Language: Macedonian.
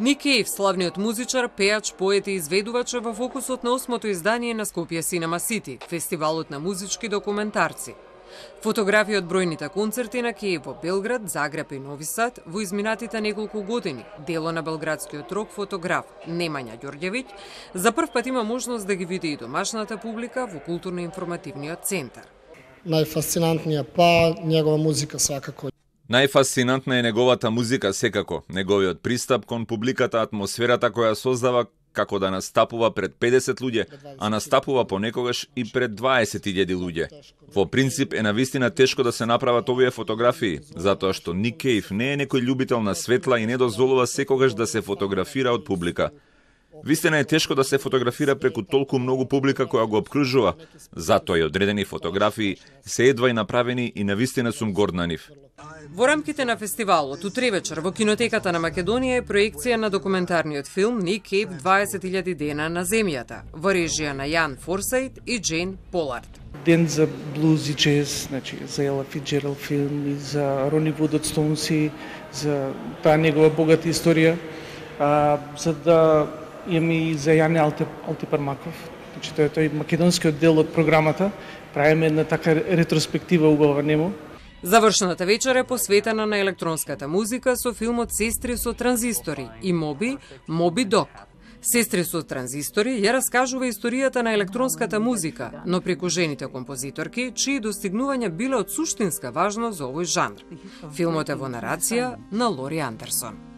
Ник Кейв, славниот музичар, пеач, поет и изведувач е во фокусот на 8-то издание на Скопје Cinema City, фестивалот на музички документарци. Фотографии од бројните концерти на Кейв во Белград, Загреб и Нови Сад во изминатите неколку години, дело на белградскиот рок фотограф Немања Ѓорѓевиќ, за прв пат има можност да ги види и домашната публика во културно-информативниот центар. Најфасцинантниот па негова музика свакако. Најфасцинантна е неговата музика секако, неговиот пристап кон публиката, атмосферата која создава како да настапува пред 50 луѓе, а настапува понекогаш и пред 20.000 луѓе. Во принцип е навистина тешко да се направат овие фотографии, затоа што Ник Кейв не е некој љубител на светла и не дозволува секогаш да се фотографира од публика. Вистина е тешко да се фотографира преку толку многу публика која го обкружува, затоа и одредени фотографии се едва и направени и навистина сум горд на нив. Во рамките на фестивалот, утре вечер во кинотеката на Македонија е проекција на документарниот филм Ник Кейв 20.000 дена на земјата, во режија на Јан Форсайт и Джейн Полард. Ден за блуз и джез, значи за Ела Фицџералд филм и за Рони Вуд од Стоунси, за таа негова богата историја, за да имаме и за Јане Алтипармаков. Значи тој македонскиот дел од програмата, правиме една така ретроспектива убава нему. Завршната вечер е посветена на електронската музика со филмот Сестри со транзистори и Моби Док. Сестри со транзистори ја раскажува историјата на електронската музика, но преку жените композиторки, чии достигнувања биле од суштинска важност за овој жанр. Филмот е во нарација на Лори Андерсон.